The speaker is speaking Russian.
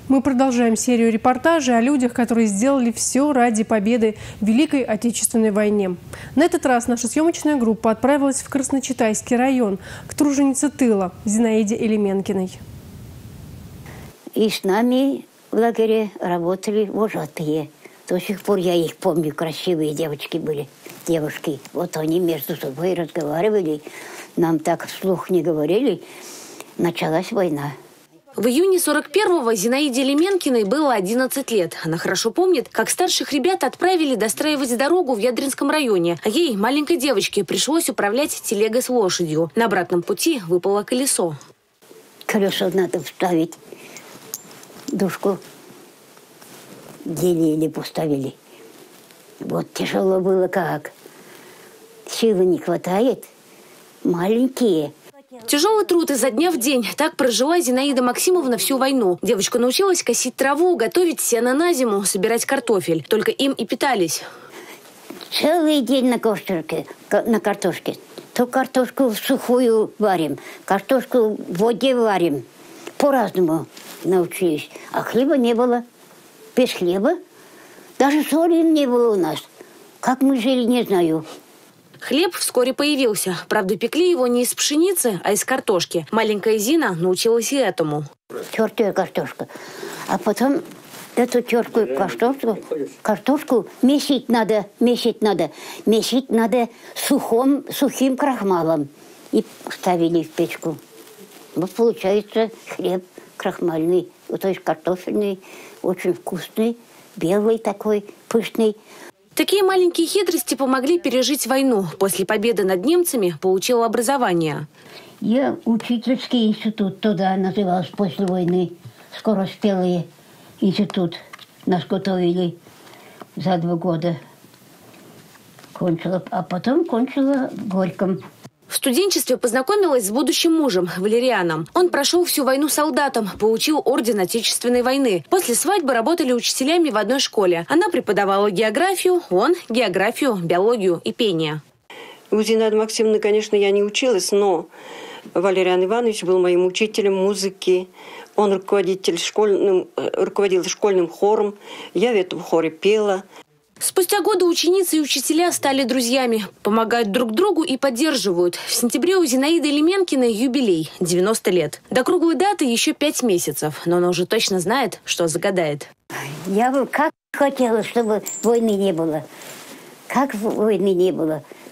Мы продолжаем серию репортажей о людях, которые сделали все ради победы в Великой Отечественной войне. На этот раз наша съемочная группа отправилась в Красночитайский район к труженице тыла Зинаиде Элеменкиной. И с нами в лагере работали вожатые. До сих пор я их помню, красивые девочки были, девушки. Вот они между собой разговаривали, нам так вслух не говорили. Началась война. В июне 41-го Зинаиде Элеменкиной было 11 лет. Она хорошо помнит, как старших ребят отправили достраивать дорогу в Ядринском районе, а ей, маленькой девочке, пришлось управлять телегой с лошадью. На обратном пути выпало колесо. Колесо надо вставить. Дужку делили, поставили. Вот тяжело было как. Силы не хватает. Маленькие. Тяжелый труд изо дня в день. Так прожила Зинаида Максимовна всю войну. Девочка научилась косить траву, готовить сено на зиму, собирать картофель. Только им и питались. Целый день на картошке. То картошку сухую варим, картошку в воде варим. По-разному научились. А хлеба не было. Без хлеба. Даже соли не было у нас. Как мы жили, не знаю. Хлеб вскоре появился. Правда, пекли его не из пшеницы, а из картошки. Маленькая Зина научилась и этому. Тертая картошка. А потом эту тертую картошку месить надо сухим крахмалом. И ставили в печку. Вот получается хлеб крахмальный, то есть картофельный, очень вкусный, белый такой, пышный. Такие маленькие хитрости помогли пережить войну. После победы над немцами получила образование. Я учительский институт, туда назывался после войны. Скороспелый институт. Нас готовили за 2 года. Кончила, а потом кончила в Горьком. В студенчестве познакомилась с будущим мужем, Валерианом. Он прошел всю войну солдатом, получил орден Отечественной войны. После свадьбы работали учителями в одной школе. Она преподавала географию, он – географию, биологию и пение. У Зинаиды Максимовны, конечно, я не училась, но Валериан Иванович был моим учителем музыки. Он руководил школьным хором. Я в этом хоре пела. Спустя годы ученицы и учителя стали друзьями, помогают друг другу и поддерживают. В сентябре у Зинаиды Элеменкиной юбилей – 90 лет. До круглой даты еще 5 месяцев, но она уже точно знает, что загадает. Я бы как хотела, чтобы войны не было. Как войны не было.